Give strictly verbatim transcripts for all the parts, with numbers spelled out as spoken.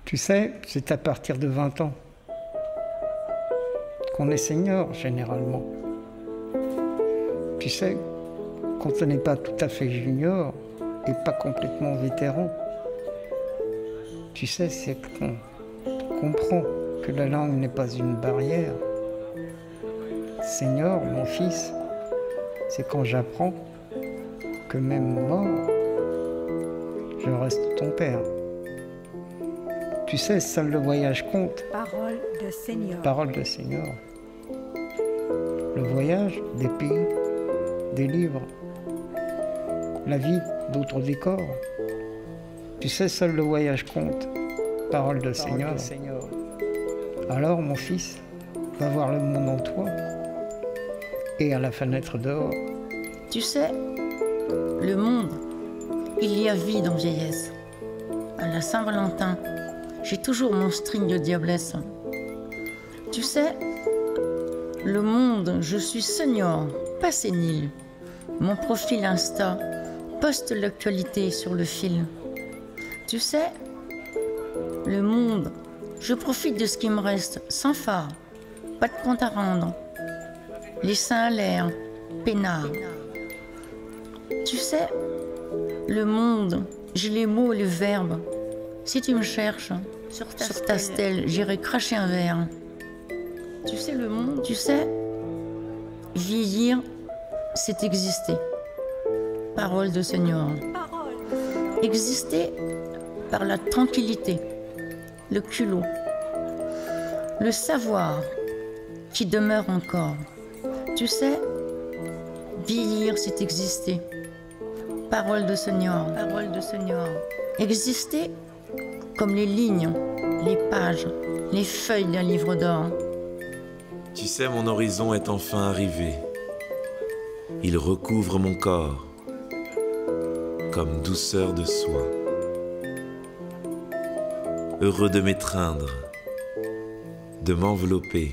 Tu sais, c'est à partir de vingt ans qu'on est senior, généralement. Tu sais, quand on n'est pas tout à fait junior et pas complètement vétéran, tu sais, c'est qu'on comprend que la langue n'est pas une barrière. Senior, mon fils, c'est quand j'apprends que même mort, je reste ton père. Tu sais, seul le voyage compte. Parole de Seigneur. Parole de Seigneur. Le voyage, des pays, des livres, la vie d'autres décors. Tu sais, seul le voyage compte. Parole de Seigneur. Alors, mon fils, va voir le monde en toi et à la fenêtre dehors. Tu sais, le monde, il y a vie dans vieillesse. À la Saint-Valentin, j'ai toujours mon string de diablesse. Tu sais, le monde, je suis senior, pas sénile. Mon profil Insta poste l'actualité sur le fil. Tu sais, le monde, je profite de ce qui me reste, sans phare, pas de compte à rendre. Les seins à l'air, peinard. Tu sais, le monde, j'ai les mots et les verbes. Si tu me cherches, sur ta, sur ta stèle, j'irai cracher un verre. Tu sais, le monde, tu sais, vieillir, c'est exister. Parole de Seigneur. Exister par la tranquillité, le culot, le savoir qui demeure encore. Tu sais, vieillir, c'est exister. Parole de Seigneur. Parole de Seigneur. Exister comme les lignes, les pages, les feuilles d'un livre d'or. Tu sais, mon horizon est enfin arrivé. Il recouvre mon corps comme douceur de soie. Heureux de m'étreindre, de m'envelopper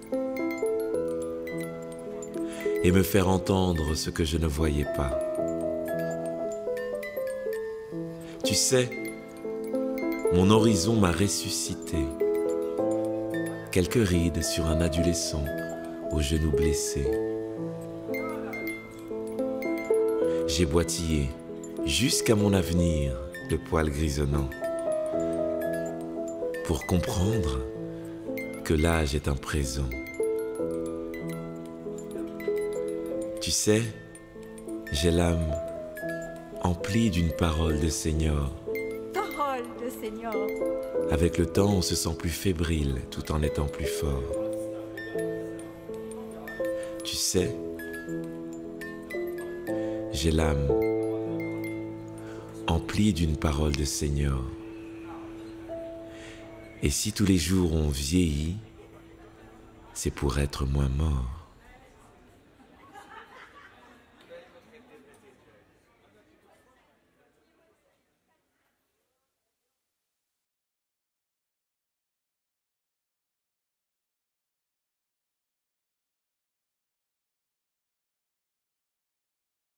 et me faire entendre ce que je ne voyais pas. Tu sais, mon horizon m'a ressuscité. Quelques rides sur un adolescent aux genoux blessés. J'ai boitillé jusqu'à mon avenir, le poil grisonnant, pour comprendre que l'âge est un présent. Tu sais, j'ai l'âme emplie d'une parole de Seigneur. Parole de Seigneur. Avec le temps, on se sent plus fébrile tout en étant plus fort. Tu sais, j'ai l'âme emplie d'une parole de Seigneur. Et si tous les jours on vieillit, c'est pour être moins mort.